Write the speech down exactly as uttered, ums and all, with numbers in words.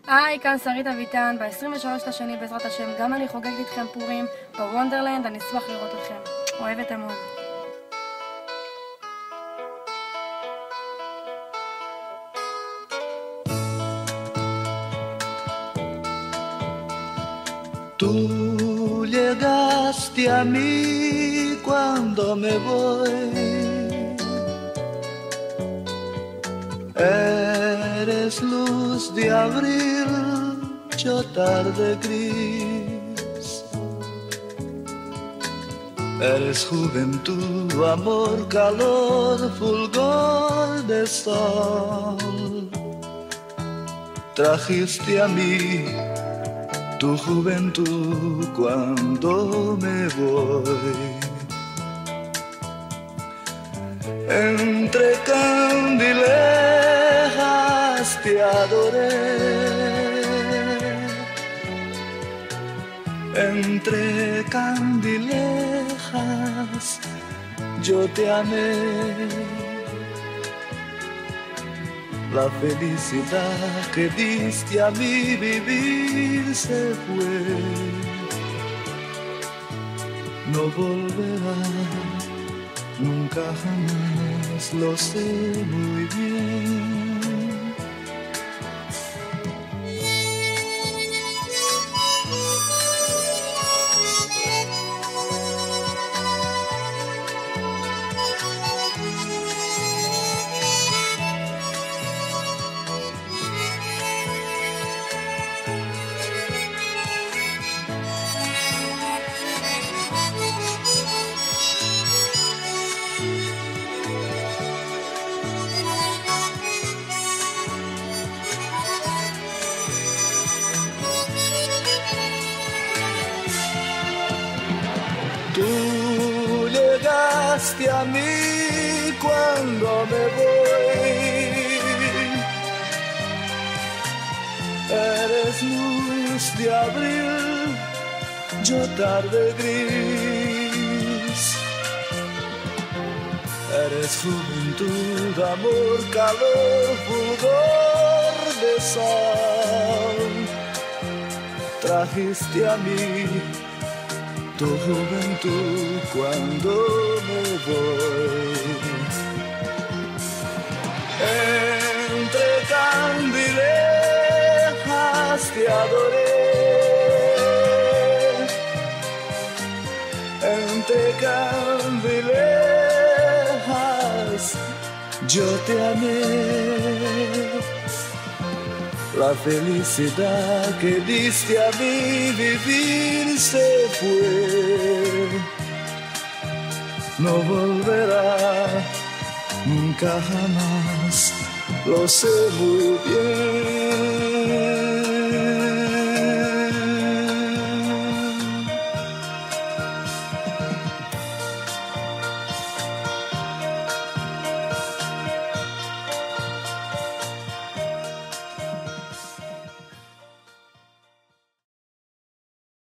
היי, כאן שרית אביטן, ב-עשרים ושלושה לשני בעזרת השם גם אני חוגגת איתכם פורים בוונדרלנד, אני אשמח לראות אתכם. אוהבת המון. Tú llegaste a mí cuando me voy, eres luz de abril, yo tarde gris, eres juventud, amor, calor, fulgor de sol, trajiste a mí tu juventud cuando me voy. Entre candilejas te adoré, entre candilejas yo te amé. La felicidad que diste a mi vivir se fue, no volverá, nunca jamás, lo sé muy bien. Tú llegaste a mí cuando me voy, eres luz de abril, yo tarde gris, eres juventud, amor, calor, fulgor de sol, trajiste a mí tu juventud cuando me voy. Entre candilejas te adoré, entre candilejas yo te amé. La felicidad que diste a mí vivir se fue, no volverá, nunca jamás, lo sé muy bien.